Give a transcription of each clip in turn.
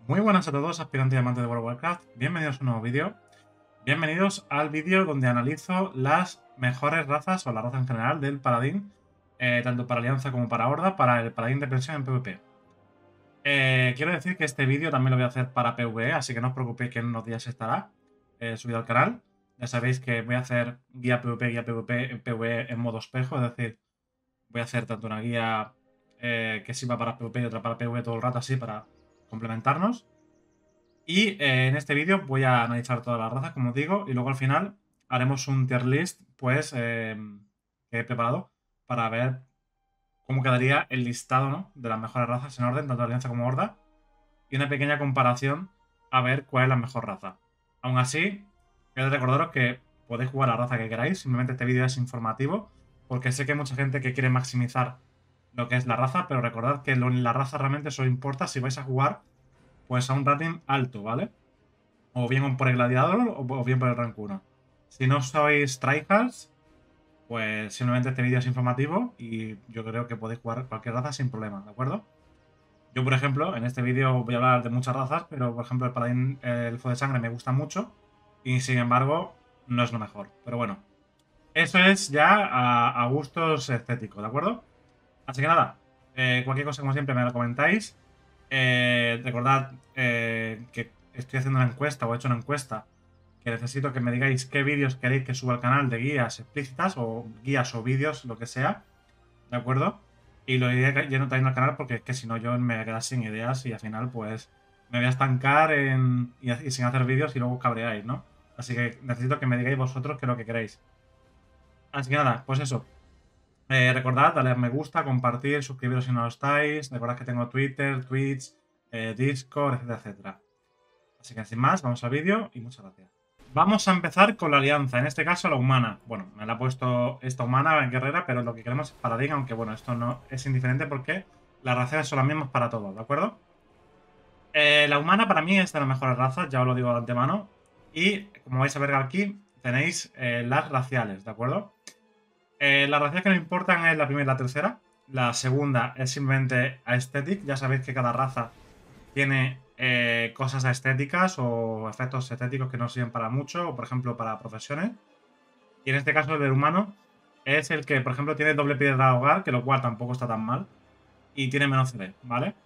Muy buenas a todos, aspirantes y amantes de World of Warcraft. Bienvenidos a un nuevo vídeo. Bienvenidos al vídeo donde analizo las mejores razas, o la raza en general, del Paladín, tanto para Alianza como para Horda, para el Paladín de Pensión en PvP. Quiero decir que este vídeo también lo voy a hacer para PvE, así que no os preocupéis que en unos días estará subido al canal. Ya sabéis que voy a hacer guía PvP en PvE en modo espejo, es decir, voy a hacer tanto una guía que sirva para PvP y otra para PvE todo el rato, así para complementarnos. Y en este vídeo voy a analizar todas las razas, como os digo, y luego al final haremos un tier list, pues, que he preparado para ver cómo quedaría el listado, ¿no?, de las mejores razas en orden, tanto Alianza como Horda, y una pequeña comparación a ver cuál es la mejor raza. Aún así, quiero recordaros que podéis jugar la raza que queráis, simplemente este vídeo es informativo, porque sé que hay mucha gente que quiere maximizar lo que es la raza, pero recordad que la raza realmente solo importa si vais a jugar pues a un rating alto, ¿vale? O bien por el gladiador o bien por el rank 1. Si no sois tryhards, pues simplemente este vídeo es informativo y yo creo que podéis jugar cualquier raza sin problema, ¿de acuerdo? Yo, por ejemplo, en este vídeo voy a hablar de muchas razas, pero por ejemplo el paladín elfo de sangre me gusta mucho y sin embargo no es lo mejor. Pero bueno, eso es ya a gustos estéticos, ¿de acuerdo? Así que nada, cualquier cosa como siempre me lo comentáis. Recordad que estoy haciendo una encuesta o he hecho una encuesta que necesito que me digáis qué vídeos queréis que suba al canal de guías explícitas o guías o vídeos, lo que sea, ¿de acuerdo? Y lo iré yendo también al canal porque es que si no yo me voy a quedar sin ideas y al final pues me voy a estancar y sin hacer vídeos y luego cabreáis, ¿no? Así que necesito que me digáis vosotros qué es lo que queréis. Así que nada, pues eso. Recordad, darle a me gusta, compartir, suscribiros si no lo estáis. Recordad que tengo Twitter, Twitch, Discord, etcétera, etcétera. Así que sin más, vamos al vídeo y muchas gracias. Vamos a empezar con la alianza, en este caso la humana. Bueno, me la ha puesto esta humana en guerrera, pero lo que queremos es paladín, aunque bueno, esto no es indiferente porque las razones son las mismas para todos, ¿de acuerdo? La humana para mí es de las mejores razas, ya os lo digo de antemano. Y como vais a ver aquí, tenéis las raciales, ¿de acuerdo? Las raciales que nos importan es la primera y la tercera. La segunda es simplemente aesthetic. Ya sabéis que cada raza tiene cosas estéticas o efectos estéticos que no sirven para mucho, o por ejemplo para profesiones. Y en este caso el del humano es el que, por ejemplo, tiene doble piedra de hogar, que lo cual tampoco está tan mal. Y tiene menos CD, ¿vale?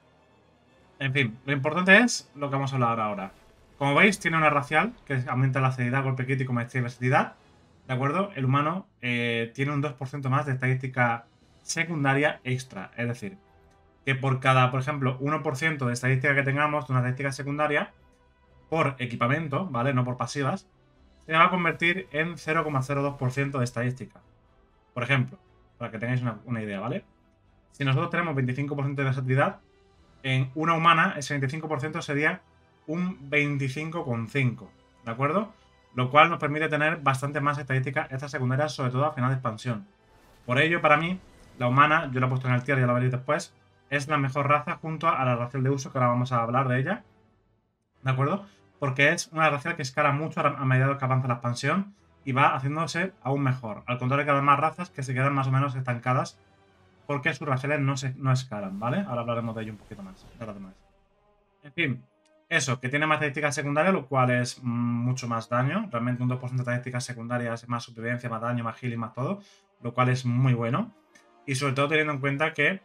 En fin, lo importante es lo que vamos a hablar ahora. Como veis, tiene una racial que aumenta la celeridad, golpe crítico, maestría y versatilidad. ¿De acuerdo? El humano tiene un 2% más de estadística secundaria extra. Es decir, que por cada, por ejemplo, 1% de estadística que tengamos, de una estadística secundaria, por equipamiento, ¿vale? No por pasivas, se va a convertir en 0,02% de estadística. Por ejemplo, para que tengáis una idea, ¿vale? Si nosotros tenemos 25% de versatilidad, en una humana ese 25% sería un 25,5, ¿de acuerdo? Lo cual nos permite tener bastante más estadísticas extra secundarias, sobre todo a final de expansión. Por ello, para mí, la humana, yo la he puesto en el tier, ya la veréis después, es la mejor raza junto a la racial de uso, que ahora vamos a hablar de ella, ¿de acuerdo? Porque es una racial que escala mucho a medida que avanza la expansión y va haciéndose aún mejor, al contrario que las demás razas que se quedan más o menos estancadas porque sus raciales no escalan, ¿vale? Ahora hablaremos de ello un poquito más, de las demás. En fin, eso, que tiene más estadísticas secundarias, lo cual es mucho más daño. Realmente un 2% de estadísticas secundarias es más supervivencia, más daño, más healing, más todo, lo cual es muy bueno. Y sobre todo teniendo en cuenta que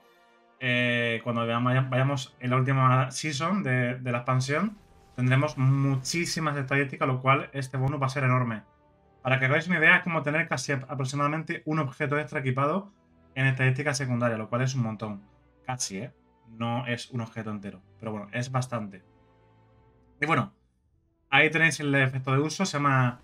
cuando vayamos en la última season de la expansión, tendremos muchísimas estadísticas, lo cual este bonus va a ser enorme. Para que hagáis una idea, es como tener casi aproximadamente un objeto extra equipado en estadística secundaria, lo cual es un montón. Casi, ¿eh? No es un objeto entero. Pero bueno, es bastante. Y bueno, ahí tenéis el efecto de uso. Se llama...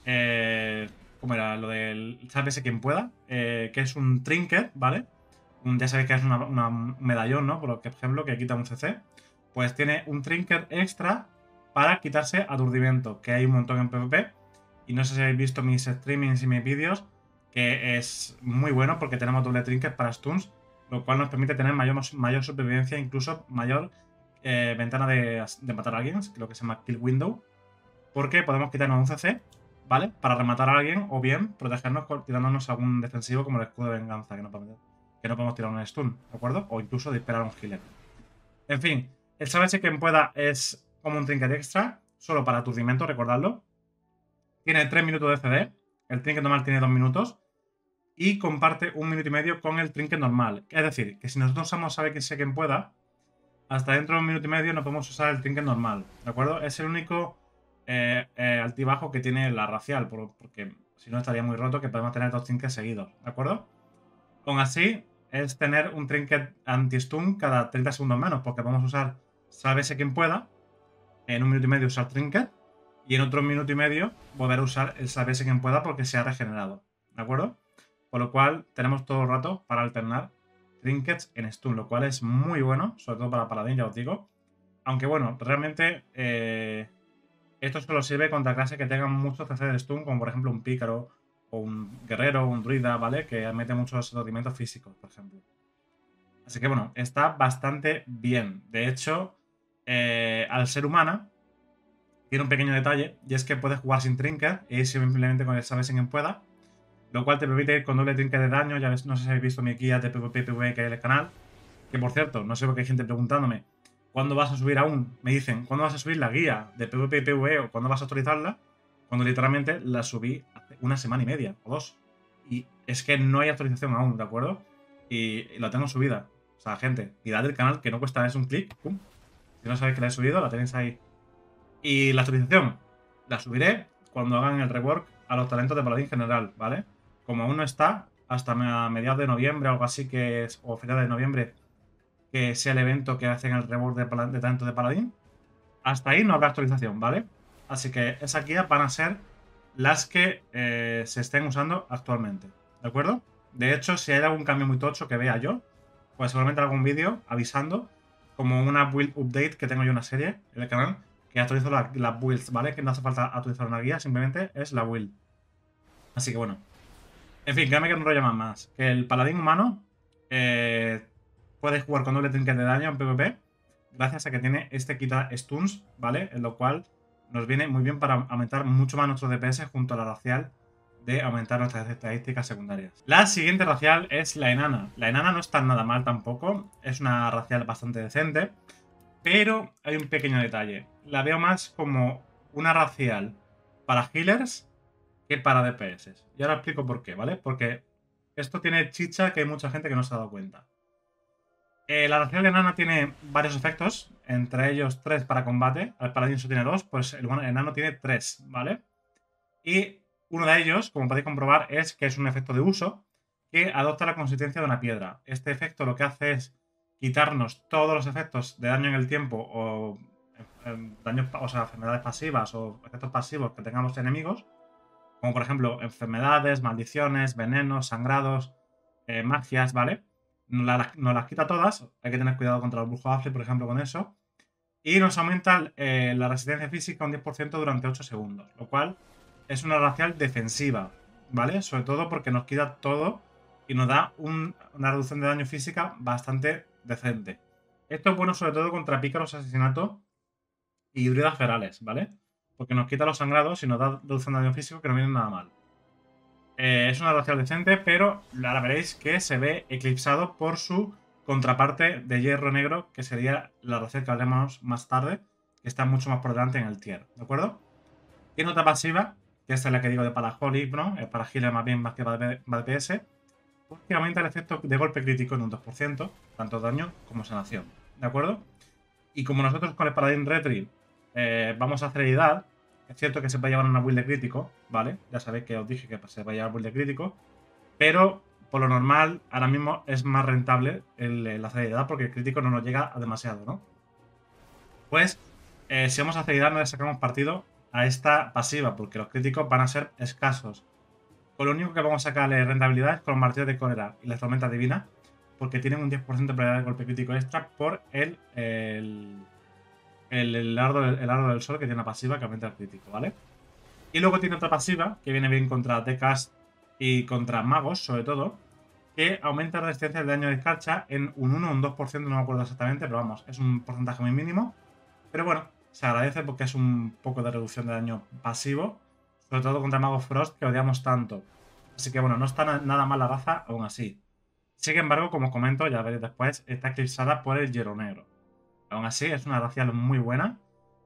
¿cómo era? Lo del... Sálvese quien pueda. Que es un trinket, ¿vale? Ya sabéis que es un medallón, ¿no? Por ejemplo, que quita un CC. Pues tiene un trinket extra para quitarse aturdimiento, que hay un montón en PvP. Y no sé si habéis visto mis streamings y mis vídeos, que es muy bueno porque tenemos doble trinket para stuns, lo cual nos permite tener mayor supervivencia, incluso mayor ventana de matar a alguien, lo que se llama kill window, porque podemos quitarnos un CC, ¿vale? Para rematar a alguien o bien protegernos tirándonos algún defensivo como el escudo de venganza, que no podemos tirar un stun, ¿de acuerdo? O incluso disparar a un healer. En fin, el saberse quien pueda es como un trinket extra, solo para aturdimiento, recordadlo. Tiene 3 minutos de CD, el trinket normal tiene 2 minutos y comparte 1 minuto y medio con el trinket normal. Es decir, que si nosotros usamos sabe que sé quien pueda, hasta dentro de 1 minuto y medio no podemos usar el trinket normal, ¿de acuerdo? Es el único altibajo que tiene la racial, porque si no estaría muy roto que podemos tener 2 trinkets seguidos, ¿de acuerdo? Aún así, es tener un trinket anti-stun cada 30 segundos menos, porque vamos a usar sálvese quien pueda, en 1 minuto y medio usar trinket, y en otro minuto y medio volver a usar el sálvese quien pueda porque se ha regenerado, ¿de acuerdo? Por lo cual tenemos todo el rato para alternar trinkets en stun, lo cual es muy bueno, sobre todo para paladín, ya os digo. Aunque bueno, realmente esto solo sirve contra clases que tengan mucho CC de stun, como por ejemplo un pícaro o un guerrero o un druida, ¿vale? Que mete muchos movimientos físicos, por ejemplo. Así que bueno, está bastante bien. De hecho, al ser humana, tiene un pequeño detalle, y es que puedes jugar sin trinket y simplemente con el sabes en quien pueda, lo cual te permite ir con doble trinket de daño. Ya ves, no sé si habéis visto mi guía de PvP PvE que hay en el canal, que por cierto, no sé por qué hay gente preguntándome ¿cuándo vas a subir aún? Me dicen, ¿cuándo vas a subir la guía de PvP PvE o cuándo vas a actualizarla? Cuando literalmente la subí hace 1 semana y media o 2. Y es que no hay actualización aún, ¿de acuerdo? Y la tengo subida. O sea, gente, mirad el canal que no cuesta, es un clic, pum. Si no sabéis que la he subido, la tenéis ahí. Y la actualización la subiré cuando hagan el rework a los talentos de Paladín general, ¿vale? Como aún no está, hasta mediados de noviembre o algo así, o finales de noviembre, que sea el evento que hacen el rework de talentos de Paladín, hasta ahí no habrá actualización, ¿vale? Así que esas guías van a ser las que se estén usando actualmente, ¿de acuerdo? De hecho, si hay algún cambio muy tocho que vea yo, pues seguramente algún vídeo avisando, como una build update que tengo yo una serie en el canal, que actualizo las builds, ¿vale? Que no hace falta actualizar una guía, simplemente es la build. Así que bueno. En fin, créanme que no rollo más. Que el paladín humano puede jugar con doble trinket de daño en PvP, gracias a que tiene este quita stuns, ¿vale? En lo cual nos viene muy bien para aumentar mucho más nuestro DPS junto a la racial de aumentar nuestras estadísticas secundarias. La siguiente racial es la enana. La enana no está nada mal tampoco, es una racial bastante decente, pero hay un pequeño detalle. La veo más como una racial para healers que para DPS. Y ahora explico por qué, ¿vale? Porque esto tiene chicha que hay mucha gente que no se ha dado cuenta. La racial de enana tiene varios efectos, entre ellos 3 para combate. El paladín solo tiene 2, pues el enano tiene 3, ¿vale? Y uno de ellos, como podéis comprobar, es que es un efecto de uso que adopta la consistencia de una piedra. Este efecto lo que hace es quitarnos todos los efectos de daño en el tiempo o daños, o sea, enfermedades pasivas o efectos pasivos que tengamos enemigos, como por ejemplo enfermedades, maldiciones, venenos, sangrados, magias, ¿vale? Nos las quita todas, hay que tener cuidado contra el brujo Afli, por ejemplo, con eso. Y nos aumenta la resistencia física un 10% durante 8 segundos, lo cual es una racial defensiva, ¿vale? Sobre todo porque nos quita todo y nos da una reducción de daño física bastante decente. Esto es bueno sobre todo contra pícaros, asesinato y druidas ferales, ¿vale? Porque nos quita los sangrados y nos da reducción de daño físico que no viene nada mal. Es una racial decente, pero ahora veréis que se ve eclipsado por su contraparte de hierro negro, que sería la racial que hablaremos más tarde, que está mucho más por delante en el tier, ¿de acuerdo? Tiene otra pasiva, que esta es la que digo de para Holy, ¿no? Para healer más bien más que para DPS, porque aumenta el efecto de golpe crítico en un 2%, tanto daño como sanación, ¿de acuerdo? Y como nosotros con el Paladín Retri vamos a celeridad, es cierto que se puede llevar una build de crítico, ¿vale? Ya sabéis que os dije que se va a llevar build de crítico, pero por lo normal ahora mismo es más rentable la celeridad porque el crítico no nos llega a demasiado, ¿no? Pues si vamos a celeridad no le sacamos partido a esta pasiva porque los críticos van a ser escasos. Con lo único que vamos a sacarle rentabilidad es con los martillos de cólera y la tormenta divina, porque tienen un 10% de probabilidad de golpe crítico extra por el ardo del sol, que tiene una pasiva que aumenta el crítico, ¿vale? Y luego tiene otra pasiva que viene bien contra DKs y contra magos, sobre todo, que aumenta la resistencia de daño de escarcha en un 1 o un 2%, no me acuerdo exactamente, pero vamos, es un porcentaje muy mínimo. Pero bueno, se agradece porque es un poco de reducción de daño pasivo, sobre todo contra magos Frost, que odiamos tanto. Así que bueno, no está nada mal la raza aún así. Sin embargo, como comento, ya veréis después, está eclipsada por el hierro negro. Aún así, es una racial muy buena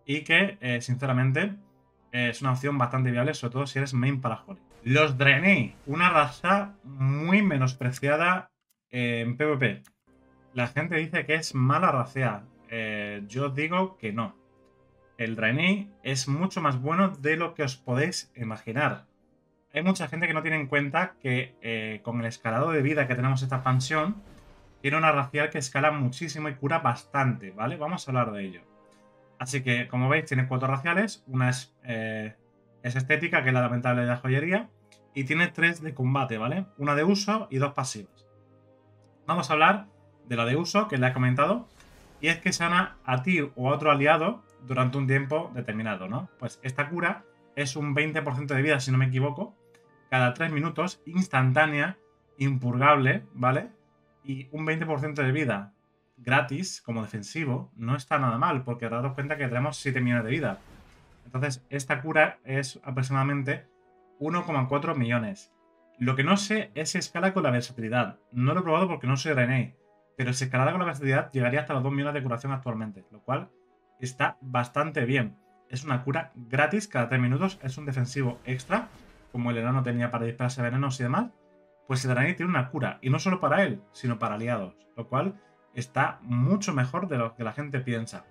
y que, sinceramente, es una opción bastante viable, sobre todo si eres main para Holly. Los Draenei, una raza muy menospreciada en PvP. La gente dice que es mala racear. Yo digo que no. El Draenei es mucho más bueno de lo que os podéis imaginar. Hay mucha gente que no tiene en cuenta que con el escalado de vida que tenemos esta expansión, tiene una racial que escala muchísimo y cura bastante, ¿vale? Vamos a hablar de ello. Así que, como veis, tiene 4 raciales. Una es estética, que es la lamentable de la joyería. Y tiene 3 de combate, ¿vale? Una de uso y 2 pasivas. Vamos a hablar de la de uso, que le he comentado. Y es que sana a ti o a otro aliado durante un tiempo determinado, ¿no? Pues esta cura es un 20% de vida, si no me equivoco, cada 3 minutos, instantánea, impurgable, ¿vale? Y un 20% de vida gratis, como defensivo, no está nada mal, porque daros cuenta que tenemos 7 millones de vida. Entonces, esta cura es aproximadamente 1,4 millones. Lo que no sé es si escala con la versatilidad. No lo he probado porque no soy René, pero si escalara con la versatilidad llegaría hasta los 2 millones de curación actualmente, lo cual está bastante bien. Es una cura gratis cada 3 minutos, es un defensivo extra, como el enano tenía para dispararse venenos y demás. Pues el Draenei tiene una cura, y no solo para él, sino para aliados, lo cual está mucho mejor de lo que la gente piensa.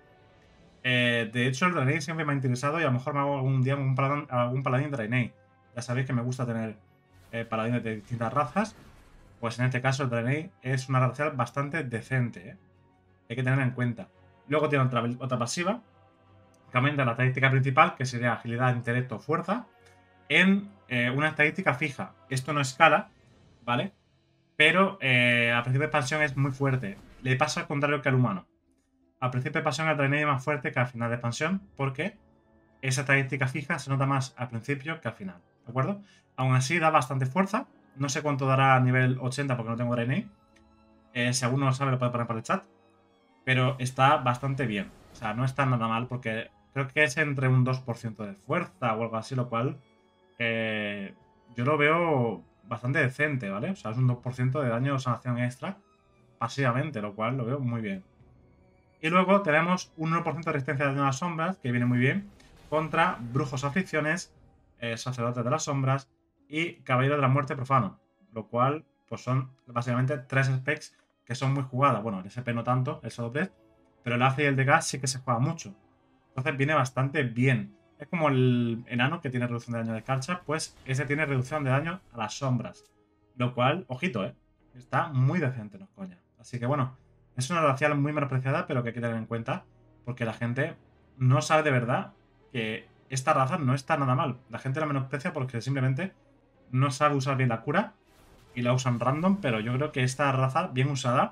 De hecho, el Draenei siempre me ha interesado y a lo mejor me hago algún día algún paladín Draenei. Ya sabéis que me gusta tener paladines de distintas razas. Pues en este caso el Draenei es una raza bastante decente, ¿eh? Hay que tener en cuenta. Luego tiene otra pasiva, que aumenta la estadística principal, que sería agilidad, intelecto, fuerza, en una estadística fija. Esto no escala, ¿vale? Pero a principio de expansión es muy fuerte. Le pasa al contrario que al humano. Al principio de expansión el Draenei es más fuerte que al final de expansión, porque esa estadística fija se nota más al principio que al final, ¿de acuerdo? Aún así da bastante fuerza. No sé cuánto dará a nivel 80 porque no tengo Draenei. Si alguno lo sabe lo puede poner por el chat. Pero está bastante bien. O sea, no está nada mal porque creo que es entre un 2% de fuerza o algo así, lo cual yo lo veo bastante decente, ¿vale? O sea, es un 2% de daño o sanación extra pasivamente, lo cual lo veo muy bien. Y luego tenemos un 1% de resistencia de daño a las sombras, que viene muy bien, contra brujos aflicciones, sacerdotes de las sombras y caballero de la muerte profano. Lo cual, pues son básicamente 3 specs que son muy jugadas. Bueno, el SP no tanto, el doble, pero el AC y el de gas sí que se juega mucho. Entonces viene bastante bien. Es como el enano que tiene reducción de daño de escarcha, pues ese tiene reducción de daño a las sombras. Lo cual, ojito, está muy decente, no es coña. Así que bueno, es una racial muy menospreciada, pero que hay que tener en cuenta, porque la gente no sabe de verdad que esta raza no está nada mal. La gente la menosprecia porque simplemente no sabe usar bien la cura y la usan random, pero yo creo que esta raza, bien usada,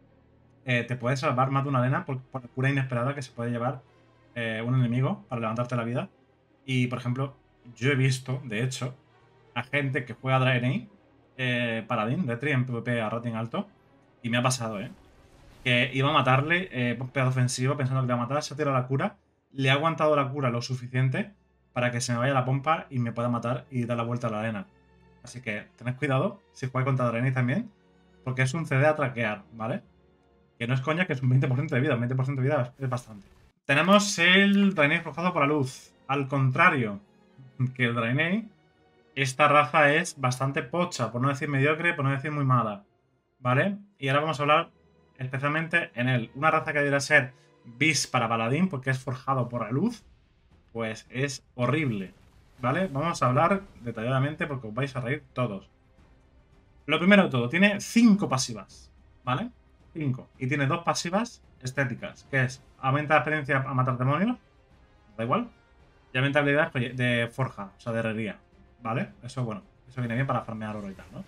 te puede salvar más de una arena por la cura inesperada que se puede llevar un enemigo para levantarte la vida. Y, por ejemplo, yo he visto, de hecho, a gente que juega Draenei, Paladín, de Tri en PvP a rating alto, y me ha pasado, que iba a matarle, un pedazo ofensivo, pensando que le iba a matar, se ha tirado la cura, le ha aguantado la cura lo suficiente para que se me vaya la pompa y me pueda matar y dar la vuelta a la arena. Así que tened cuidado si juegas contra Draenei también, porque es un CD a traquear, ¿vale? Que no es coña, que es un 20% de vida. Un 20% de vida es bastante. Tenemos el Draenei forjado por la luz. Al contrario que el Draenei, esta raza es bastante pocha, por no decir mediocre, por no decir muy mala, ¿vale? Y ahora vamos a hablar especialmente en él. Una raza que debería ser bis para paladín, porque es forjado por la luz, pues es horrible, ¿vale? Vamos a hablar detalladamente porque os vais a reír todos. Lo primero de todo, tiene 5 pasivas, ¿vale? 5. Y tiene 2 pasivas estéticas, que es aumenta la experiencia a matar demonios, da igual, y aumenta habilidades de forja, o sea, de herrería, ¿vale? Eso, bueno, eso viene bien para farmear oro y tal, ¿no?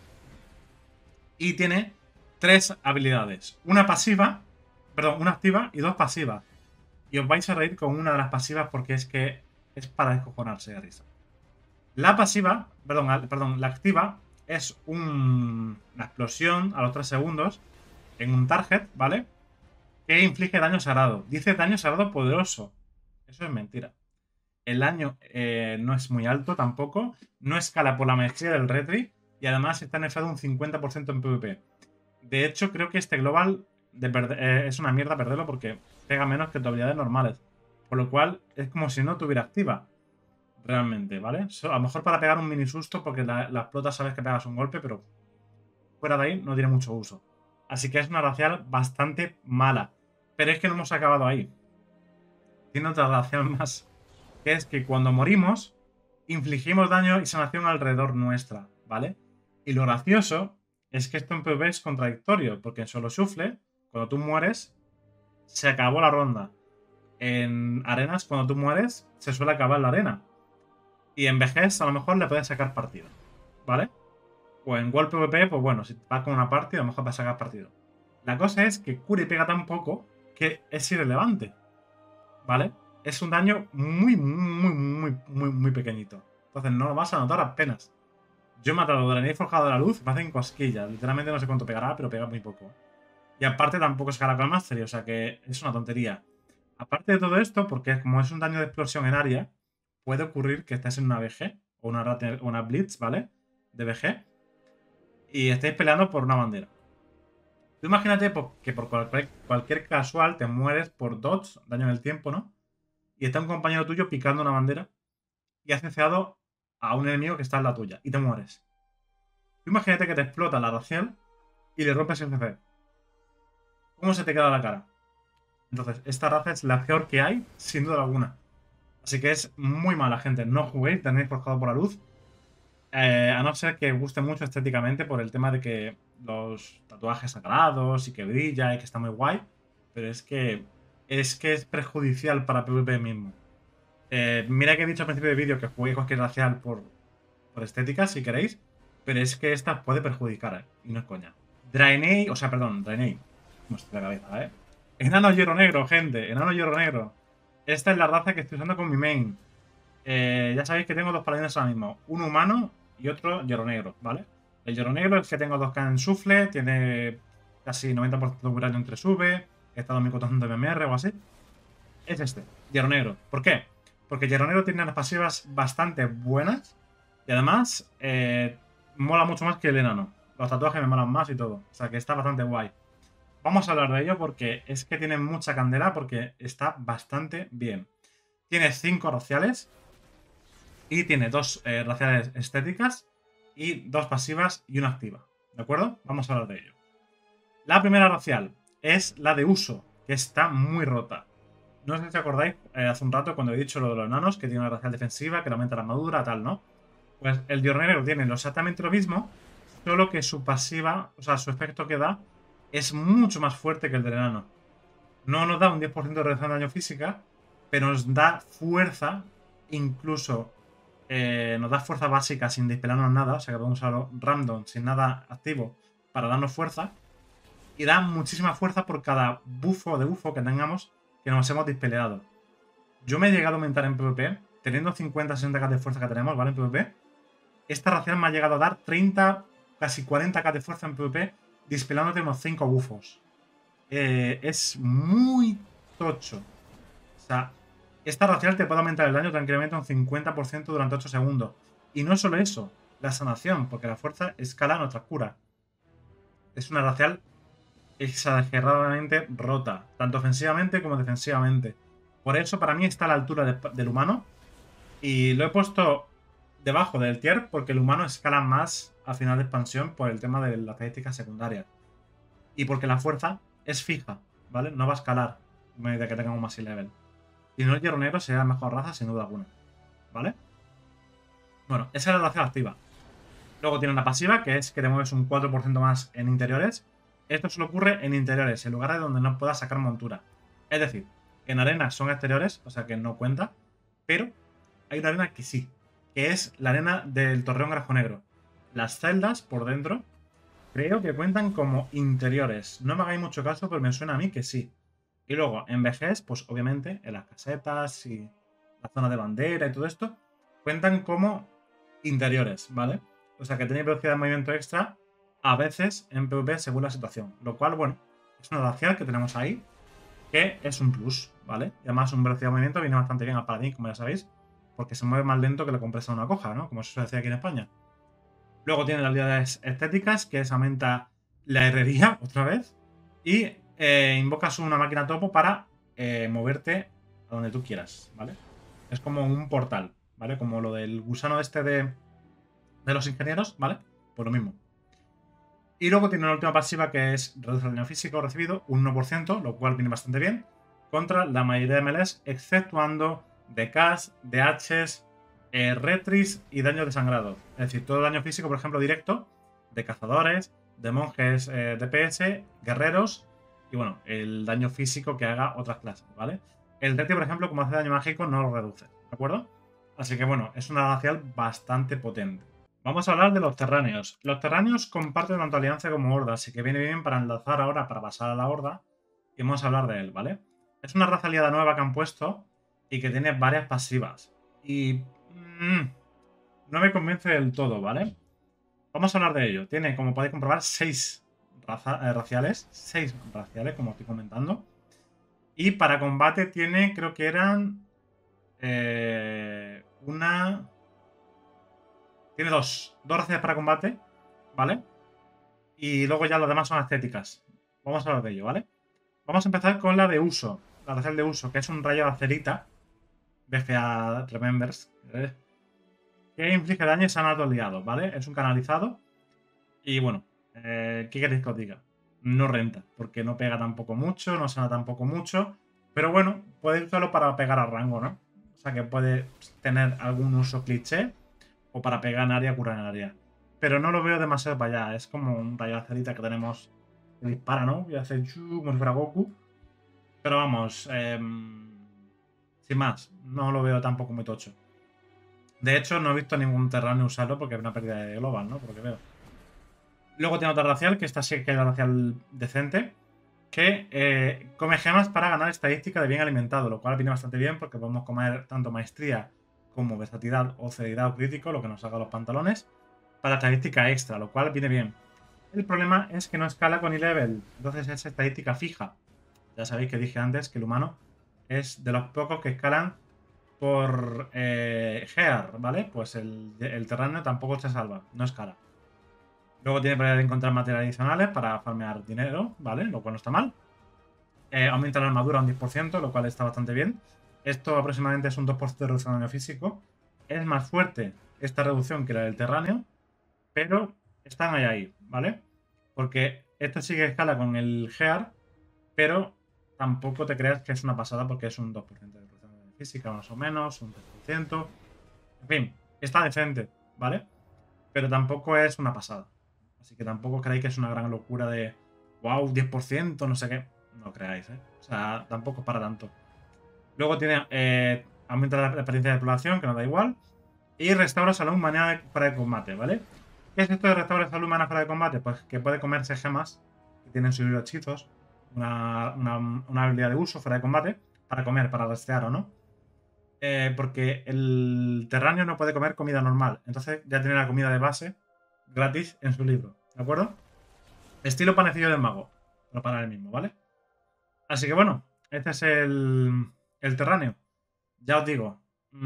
Y tiene 3 habilidades, una pasiva, perdón, una activa y 2 pasivas. Y os vais a reír con una de las pasivas porque es que es para descojonarse de risa. La pasiva, perdón, la activa es una explosión a los 3 segundos en un target, ¿vale? Que inflige daño sagrado. Dice daño sagrado poderoso. Eso es mentira. El daño no es muy alto tampoco. No escala por la maestría del retri. Y además está nerfeado un 50% en PvP. De hecho, creo que este global es una mierda perderlo porque pega menos que tus habilidades normales. Por lo cual es como si no tuviera activa. Realmente, ¿vale? A lo mejor para pegar un mini susto porque la explota sabes que pegas un golpe, pero fuera de ahí no tiene mucho uso. Así que es una racial bastante mala. Pero es que no hemos acabado ahí. Tiene otra racial más, que es que cuando morimos, infligimos daño y sanación alrededor nuestra, ¿vale? Y lo gracioso es que esto en PvP es contradictorio, porque en solo shuffle, cuando tú mueres, se acabó la ronda. En arenas, cuando tú mueres, se suele acabar la arena. Y en vejez, a lo mejor le puedes sacar partido, ¿vale? O en World PvP, pues bueno, si vas con una partida, a lo mejor vas a sacar partido. La cosa es que cura y pega tan poco que es irrelevante, ¿vale? Es un daño muy pequeñito. Entonces no lo vas a notar apenas. Yo he matado Draenei Forjado de la Luz, me hacen cosquillas. Literalmente no sé cuánto pegará, pero pega muy poco. Y aparte tampoco es Caracal Mastery, o sea que es una tontería. Aparte de todo esto, porque como es un daño de explosión en área, puede ocurrir que estés en una BG o una Blitz, ¿vale? De BG. Y estéis peleando por una bandera. Tú imagínate que por cualquier casual te mueres por dodge, daño en el tiempo, ¿no? Y está un compañero tuyo picando una bandera y has ceado a un enemigo que está en la tuya y te mueres. Tú imagínate que te explota la racial y le rompes el CC. ¿Cómo se te queda la cara? Entonces, esta raza es la peor que hay, sin duda alguna. Así que es muy mala, gente. No juguéis, tenéis forjado por la luz. A no ser que guste mucho estéticamente por el tema de que los tatuajes sagrados y que brilla y que está muy guay. Pero es perjudicial para PvP mismo. Mira que he dicho al principio del vídeo que juguéis cualquier racial por estética, si queréis. Pero es que esta puede perjudicar, y no es coña. Draenei, o sea, perdón, Draenei. No estoy de cabeza, Enano hierro negro, gente. Enano hierro negro. Esta es la raza que estoy usando con mi main. Ya sabéis que tengo dos paladines ahora mismo. Uno humano y otro hierro negro, ¿vale? El hierro negro es que tengo 2K en sufle, tiene casi 90% de upgrade entre sube, he estado muy cotando de MMR o así. Es este, hierro negro. ¿Por qué? Porque hierro negro tiene unas pasivas bastante buenas y además mola mucho más que el enano. Los tatuajes me molan más y todo. O sea que está bastante guay. Vamos a hablar de ello porque es que tiene mucha candela porque está bastante bien. Tiene 5 raciales y tiene 2 raciales estéticas y 2 pasivas y una activa. ¿De acuerdo? Vamos a hablar de ello. La primera racial es la de uso, que está muy rota. No sé si os acordáis hace un rato cuando he dicho lo de los enanos, que tiene una racial defensiva, que le aumenta la armadura, tal, ¿no? Pues el Diornero tiene exactamente lo mismo, solo que su pasiva, o sea, su efecto que da, es mucho más fuerte que el del enano. No nos da un 10% de reducción de daño física, pero nos da fuerza, incluso nos da fuerza básica sin dispelarnos nada, o sea que podemos usarlo random, sin nada activo, para darnos fuerza. Y da muchísima fuerza por cada buffo de bufo que tengamos que nos hemos dispeleado. Yo me he llegado a aumentar en PvP, teniendo 50-60k de fuerza que tenemos, ¿vale? En PvP. Esta ración me ha llegado a dar 30, casi 40k de fuerza en PvP, dispelándote unos 5 bufos. Es muy tocho. O sea, esta racial te puede aumentar el daño tranquilamente un 50% durante 8 segundos. Y no solo eso, la sanación, porque la fuerza escala nuestra cura. Es una racial exageradamente rota, tanto ofensivamente como defensivamente. Por eso para mí está a la altura del humano. Y lo he puesto debajo del tier porque el humano escala más al final de expansión por el tema de las estadísticas secundarias. Y porque la fuerza es fija, ¿vale? No va a escalar a medida que tengamos más level. Y no el hierro negro sería la mejor raza sin duda alguna, ¿vale? Bueno, esa es la raza activa. Luego tiene una pasiva, que es que te mueves un 4% más en interiores. Esto solo ocurre en interiores, en lugares donde no puedas sacar montura. Es decir, en arenas son exteriores, o sea que no cuenta, pero hay una arena que sí, que es la arena del Torreón Grajo Negro. Las celdas por dentro creo que cuentan como interiores. No me hagáis mucho caso, pero me suena a mí que sí. Y luego, en vejez, pues obviamente, en las casetas y la zona de bandera y todo esto, cuentan como interiores, ¿vale? O sea que tenéis velocidad de movimiento extra a veces en PvP según la situación. Lo cual, bueno, es una racial que tenemos ahí, que es un plus, ¿vale? Y además, un velocidad de movimiento viene bastante bien al paladín, como ya sabéis, porque se mueve más lento que la compresa de una coja, ¿no? Como se suele decir aquí en España. Luego tiene las habilidades estéticas, que es aumenta la herrería, otra vez, y invocas una máquina topo para moverte a donde tú quieras, ¿vale? Es como un portal, ¿vale? Como lo del gusano este de los ingenieros, ¿vale? Pues lo mismo. Y luego tiene una última pasiva que es reduce el daño físico recibido un 1%, lo cual viene bastante bien, contra la mayoría de melees, exceptuando DKs, DHs, retris y daño desangrado. Es decir, todo daño físico, por ejemplo, directo, de cazadores, de monjes DPS, guerreros, y bueno, el daño físico que haga otras clases, ¿vale? El retri, por ejemplo, como hace daño mágico, no lo reduce, ¿de acuerdo? Así que bueno, es una racial bastante potente. Vamos a hablar de los terráneos. Los terráneos comparten tanto alianza como horda, así que viene bien para enlazar ahora para pasar a la horda. Y vamos a hablar de él, ¿vale? Es una raza aliada nueva que han puesto y que tiene varias pasivas. Y no me convence del todo, ¿vale? Vamos a hablar de ello. Tiene, como podéis comprobar, 6 raciales. 6 raciales, como estoy comentando. Y para combate tiene, creo que eran... una... Tiene dos raciales para combate, ¿vale? Y luego ya las demás son estéticas. Vamos a hablar de ello, ¿vale? Vamos a empezar con la de uso. La racial de uso, que es un rayo de acerita. BFA Remembers. Que inflige daño y sana a los aliados, ¿vale? Es un canalizado. Y bueno, ¿qué queréis que os diga? No renta, porque no pega tampoco mucho, no sana tampoco mucho. Pero bueno, puede usarlo para pegar a rango, ¿no? O sea que puede tener algún uso cliché o para pegar en área, curar en área. Pero no lo veo demasiado para allá. Es como un rayo de acerita que tenemos que dispara, ¿no? Y hace como si fuera Goku. Pero vamos, sin más, no lo veo tampoco muy tocho. De hecho, no he visto ningún terráneo usarlo porque es una pérdida de global, ¿no? Por lo que veo. Luego tiene otra racial, que esta sí que es la racial decente, que come gemas para ganar estadística de bien alimentado, lo cual viene bastante bien porque podemos comer tanto maestría como versatilidad o celeridad o crítico, lo que nos haga los pantalones, para estadística extra, lo cual viene bien. El problema es que no escala con e-level, entonces es estadística fija. Ya sabéis que dije antes que el humano es de los pocos que escalan por Gear, ¿vale? Pues el terráneo tampoco se salva, no escala. Luego tiene posibilidad de encontrar materiales adicionales para farmear dinero, ¿vale? Lo cual no está mal. Aumenta la armadura un 10%, lo cual está bastante bien. Esto aproximadamente es un 2% de reducción de daño físico. Es más fuerte esta reducción que la del terráneo, pero están ahí, ¿vale? Porque esto sí que escala con el Gear, pero tampoco te creas que es una pasada porque es un 2% de reducción de daño física, más o menos, un 3%. En fin, está decente, ¿vale? Pero tampoco es una pasada. Así que tampoco creáis que es una gran locura de wow, 10%, no sé qué. No creáis, ¿eh? O sea, tampoco es para tanto. Luego tiene aumenta la experiencia de exploración, que nos da igual. Y restaura salud mañana fuera de combate, ¿vale? ¿Qué es esto de restaurar salud mañana fuera de combate? Pues que puede comerse gemas que tienen sus hechizos, una habilidad de uso fuera de combate, para comer, para restear o no. Porque el terráneo no puede comer comida normal. Entonces ya tiene la comida de base gratis en su libro. ¿De acuerdo? Estilo panecillo del mago. Pero para el mismo, ¿vale? Así que bueno, este es el terráneo. Ya os digo.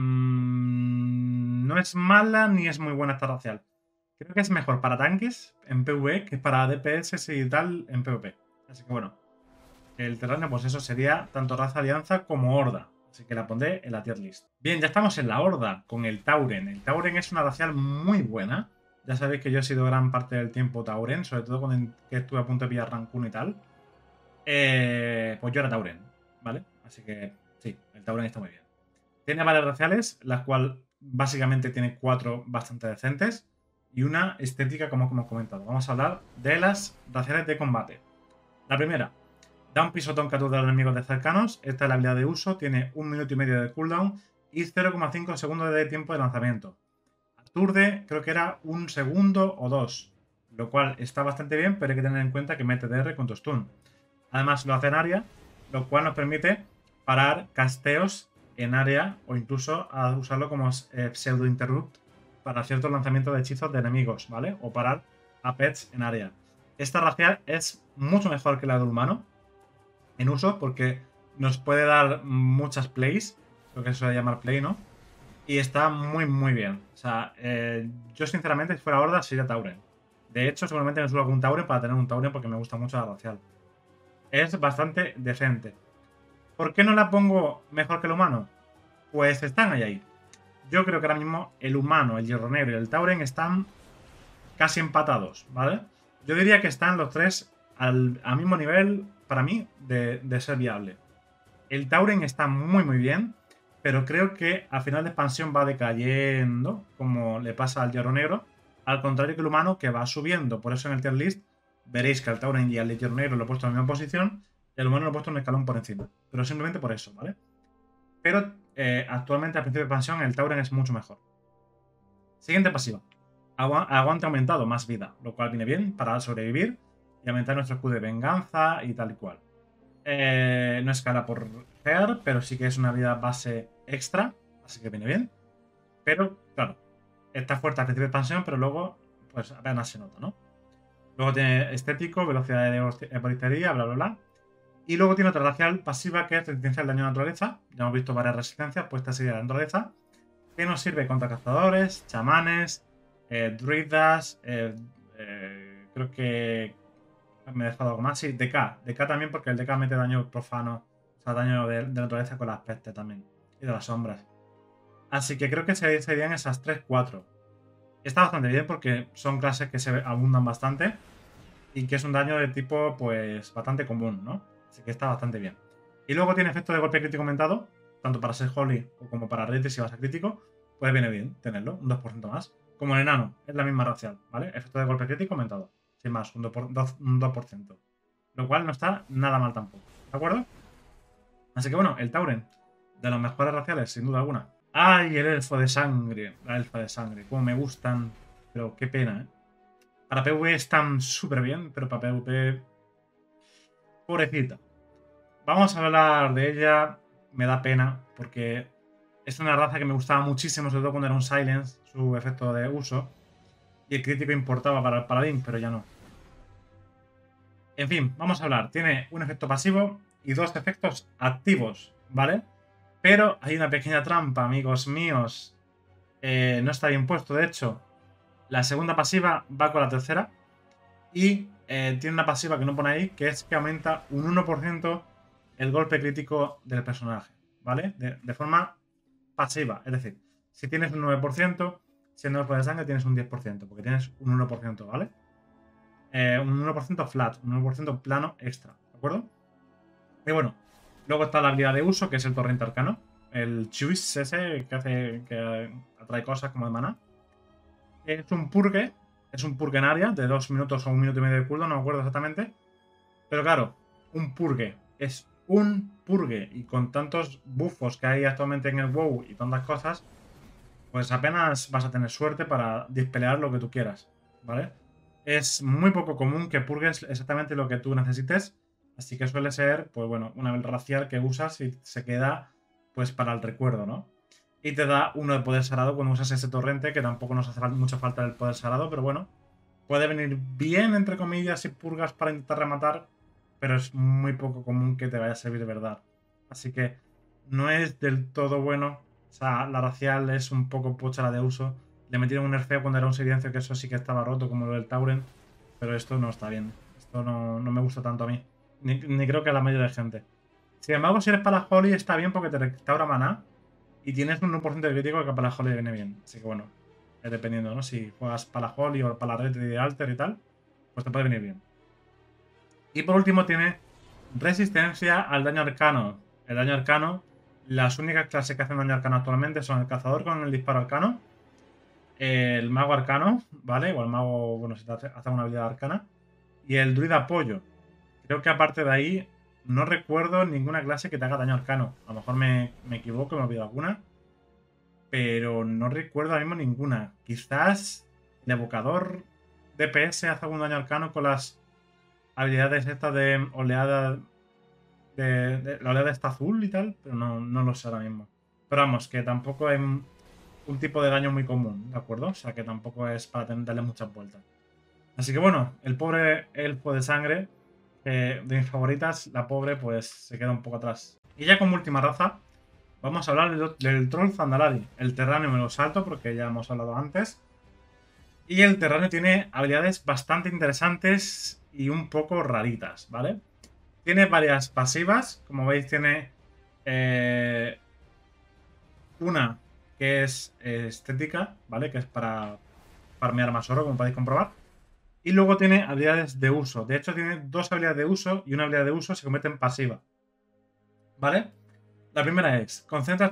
No es mala ni es muy buena esta racial. Creo que es mejor para tanques en PvE que para DPS y tal en PvP. Así que bueno. El terráneo, pues eso sería tanto raza alianza como horda. Así que la pondré en la tier list. Bien, ya estamos en la horda con el Tauren. El Tauren es una racial muy buena. Ya sabéis que yo he sido gran parte del tiempo Tauren, sobre todo cuando estuve a punto de pillar Rancune y tal. Pues yo era Tauren, ¿vale? Así que sí, el Tauren está muy bien. Tiene varias raciales, las cuales básicamente tiene 4 bastante decentes y una estética como hemos comentado. Vamos a hablar de las raciales de combate. La primera, da un pisotón que aturda a los enemigos de cercanos. Esta es la habilidad de uso. Tiene 1 minuto y medio de cooldown y 0,5 segundos de tiempo de lanzamiento. Aturde, creo que era 1 segundo o 2. Lo cual está bastante bien, pero hay que tener en cuenta que mete DR con tu stun. Además lo hace en área, lo cual nos permite parar casteos en área o incluso a usarlo como pseudo interrupt para ciertos lanzamientos de hechizos de enemigos, ¿vale? O parar a pets en área. Esta racial es mucho mejor que la del humano en uso porque nos puede dar muchas plays, lo que se suele llamar play, ¿no? Y está muy, muy bien. O sea, yo sinceramente, si fuera horda, sería Tauren. De hecho, seguramente me subo algún Tauren para tener un Tauren porque me gusta mucho la racial. Es bastante decente. ¿Por qué no la pongo mejor que el humano? Pues están ahí. Yo creo que ahora mismo el humano, el hierro negro y el Tauren están casi empatados, ¿vale? Yo diría que están los tres al mismo nivel, para mí, de ser viable. El Tauren está muy bien, pero creo que al final de expansión va decayendo, como le pasa al hierro negro, al contrario que el humano, que va subiendo. Por eso en el tier list veréis que al Tauren y al hierro negro lo he puesto en la misma posición y al humano lo he puesto un escalón por encima. Pero simplemente por eso, ¿vale? Pero actualmente al principio de expansión el Tauren es mucho mejor. Siguiente pasiva. Aguante aumentado, más vida, lo cual viene bien para sobrevivir y aumentar nuestro escudo de venganza y tal y cual. No escala por Gear, pero sí que es una vida base extra, así que viene bien. Pero, claro, está fuerte al principio de expansión, pero luego, pues apenas se nota, ¿no? Luego tiene estético, velocidad de ebolistería, bla, bla, bla. Y luego tiene otra racial pasiva que es resistencia al daño de naturaleza. Ya hemos visto varias resistencias, pues esta sería de naturaleza. Que nos sirve contra cazadores, chamanes, druidas, creo que me he dejado algo más. Sí, DK. DK también porque el DK mete daño profano. O sea, daño de naturaleza con las pestes también. Y de las sombras. Así que creo que serían esas 3-4. Está bastante bien porque son clases que se abundan bastante. Y que es un daño de tipo, pues, bastante común, ¿no? Así que está bastante bien. Y luego tiene efecto de golpe crítico aumentado. Tanto para ser Holy o como para Rete si vas a crítico. Pues viene bien tenerlo, un 2% más. Como el enano, es la misma racial, ¿vale? Efecto de golpe crítico aumentado. Sin más, un 2%. Lo cual no está nada mal tampoco, ¿de acuerdo? Así que bueno, el Tauren, de los mejores raciales, sin duda alguna. ¡Ay, el elfo de sangre! La elfa de sangre, como me gustan. Pero qué pena, ¿eh? Para PvE están súper bien, pero para PvP... Pobrecita. Vamos a hablar de ella. Me da pena, porque es una raza que me gustaba muchísimo, sobre todo cuando era un Silence, su efecto de uso. Y el crítico importaba para el paladín, pero ya no. En fin, vamos a hablar. Tiene un efecto pasivo y dos efectos activos, ¿vale? Pero hay una pequeña trampa, amigos míos. No está bien puesto, de hecho. La segunda pasiva va con la tercera. Y tiene una pasiva que no pone ahí, que es que aumenta un 1% el golpe crítico del personaje, ¿vale? De forma pasiva. Es decir, si tienes un 9%, siendo elfo de sangre tienes un 10%, porque tienes un 1%, ¿vale? Un 1% flat, un 1% plano extra, ¿de acuerdo? Y bueno, luego está la habilidad de uso, que es el torrente arcano. El Choice ese que atrae cosas como de maná. Es un purgue en área de 2 minutos o 1 minuto y medio de cooldown, no me acuerdo exactamente. Pero claro, un purgue es un purgue y con tantos buffos que hay actualmente en el WoW y tantas cosas, pues apenas vas a tener suerte para dispelear lo que tú quieras, ¿vale? Es muy poco común que purgues exactamente lo que tú necesites, así que suele ser, pues bueno, una racial que usas y se queda, pues para el recuerdo, ¿no? Y te da uno de poder sagrado cuando usas ese torrente, que tampoco nos hace mucha falta el poder sagrado, pero bueno, puede venir bien, entre comillas, si purgas para intentar rematar, pero es muy poco común que te vaya a servir de verdad. Así que no es del todo bueno. O sea, la racial es un poco pocha la de uso. Le metieron un nerfeo cuando era un silencio, que eso sí que estaba roto, como lo del Tauren. Pero esto no está bien. Esto no me gusta tanto a mí. Ni creo que a la mayoría de gente. Sin embargo, si eres para la Holly está bien porque te restaura maná. Y tienes un 1% de crítico que para la Holly viene bien. Así que bueno, dependiendo, ¿no? Si juegas para la Holly o para la red de Alter y tal, pues te puede venir bien. Y por último tiene resistencia al daño arcano. El daño arcano, las únicas clases que hacen daño arcano actualmente son el cazador con el disparo arcano, el mago arcano, ¿vale? O el mago, bueno, si te hace una habilidad arcana, y el druida apoyo. Creo que aparte de ahí, no recuerdo ninguna clase que te haga daño arcano. A lo mejor me equivoco, me olvido alguna, pero no recuerdo ahora mismo ninguna. Quizás el evocador DPS hace algún daño arcano con las habilidades estas de oleada. La oleada está azul y tal, pero no lo sé ahora mismo. Pero vamos, que tampoco es un tipo de daño muy común, ¿de acuerdo? O sea que tampoco es para darle muchas vueltas. Así que bueno, el pobre elfo de sangre, de mis favoritas, la pobre pues se queda un poco atrás. Y ya como última raza, vamos a hablar del troll Zandalari. El terráneo me lo salto porque ya hemos hablado antes. Y el terráneo tiene habilidades bastante interesantes y un poco raritas, ¿vale? Tiene varias pasivas, como veis tiene Una que es estética, ¿vale? Que es para farmear más oro, como podéis comprobar. Y luego tiene habilidades de uso. De hecho, tiene dos habilidades de uso y una habilidad de uso se convierte en pasiva. ¿Vale? La primera es,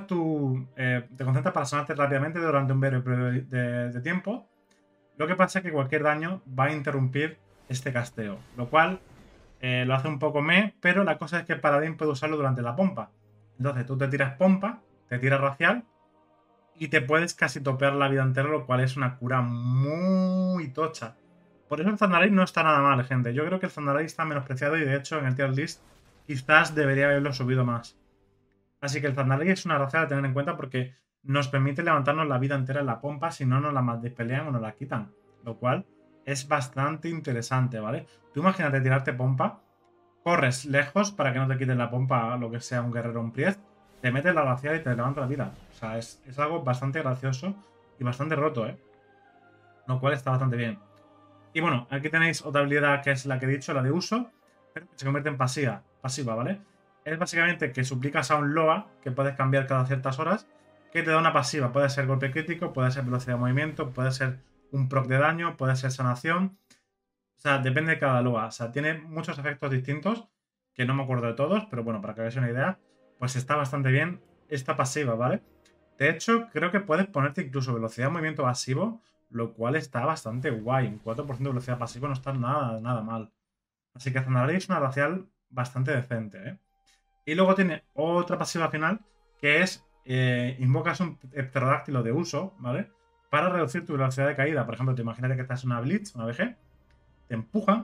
te concentras para sanarte rápidamente durante un breve periodo de tiempo. Lo que pasa es que cualquier daño va a interrumpir este casteo, lo cual lo hace un poco pero la cosa es que el paladín puede usarlo durante la pompa. Entonces tú te tiras pompa, te tiras racial y te puedes casi topear la vida entera, lo cual es una cura muy tocha. Por eso el Zandalay no está nada mal, gente. Yo creo que el Zandalay está menospreciado y de hecho en el tier list quizás debería haberlo subido más. Así que el Zandalay es una raza a tener en cuenta porque nos permite levantarnos la vida entera en la pompa si no nos la pelean o nos la quitan. Lo cual es bastante interesante, ¿vale? Tú imagínate tirarte pompa, corres lejos para que no te quiten la pompa lo que sea un guerrero o un priest, te metes la racial y te levanta la vida. O sea, es algo bastante gracioso y bastante roto, ¿eh? Lo cual está bastante bien. Y bueno, aquí tenéis otra habilidad que es la que he dicho, la de uso, pero que se convierte en pasiva, ¿vale? Es básicamente que suplicas a un Loa, que puedes cambiar cada ciertas horas, que te da una pasiva. Puede ser golpe crítico, puede ser velocidad de movimiento, puede ser un proc de daño, puede ser sanación. O sea, depende de cada Loa. O sea, tiene muchos efectos distintos, que no me acuerdo de todos, pero bueno, para que veáis una idea, pues está bastante bien esta pasiva, ¿vale? De hecho, creo que puedes ponerte incluso velocidad de movimiento pasivo, lo cual está bastante guay. Un 4% de velocidad pasiva no está nada mal. Así que Zandalari es una racial bastante decente, ¿eh? Y luego tiene otra pasiva final, que es invocas un pterodáctilo de uso, ¿vale? Para reducir tu velocidad de caída. Por ejemplo, te imaginas que estás en una Blitz, una BG, te empujan,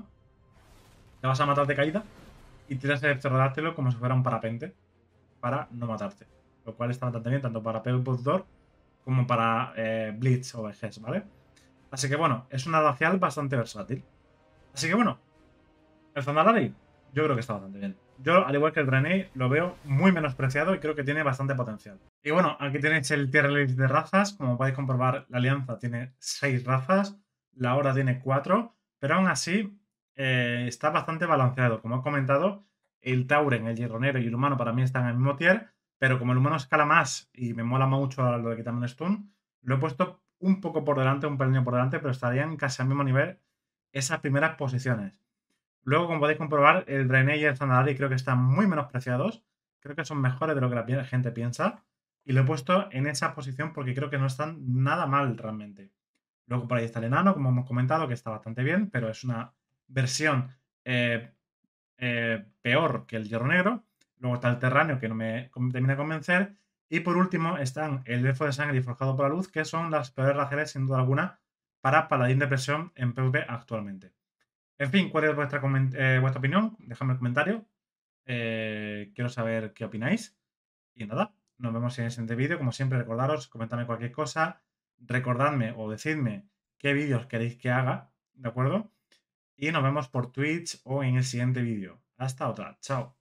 te vas a matar de caída y tiras el pterodáctilo como si fuera un parapente para no matarte. Lo cual está bastante bien tanto para Pebble Door como para Blitz o BGs, ¿vale? Así que bueno, es una racial bastante versátil. Así que bueno, el Zandalari yo creo que está bastante bien. Yo, al igual que el Draenei, lo veo muy menospreciado y creo que tiene bastante potencial. Y bueno, aquí tenéis el tier list de razas. Como podéis comprobar, la Alianza tiene 6 razas, la Horda tiene 4, pero aún así está bastante balanceado. Como he comentado, el Tauren, el Hierronero y el Humano para mí están en el mismo tier, pero como el Humano escala más y me mola mucho lo de quitarme un stun, lo he puesto un poco por delante, un pelín por delante, pero estarían casi al mismo nivel esas primeras posiciones. Luego, como podéis comprobar, el Draenei y el Zandalari creo que están muy menospreciados. Creo que son mejores de lo que la gente piensa. Y lo he puesto en esa posición porque creo que no están nada mal realmente. Luego por ahí está el enano, como hemos comentado, que está bastante bien, pero es una versión peor que el hierro negro. Luego está el terráneo, que no me termina de convencer. Y por último están el elfo de sangre y forjado por la luz, que son las peores raciales, sin duda alguna, para paladín de presión en PvP actualmente. En fin, ¿cuál es vuestra opinión? Dejadme en el comentario. Quiero saber qué opináis. Y nada, nos vemos en el siguiente vídeo. Como siempre, recordaros, comentadme cualquier cosa. Recordadme o decidme qué vídeos queréis que haga, ¿de acuerdo? Y nos vemos por Twitch o en el siguiente vídeo. Hasta otra. Chao.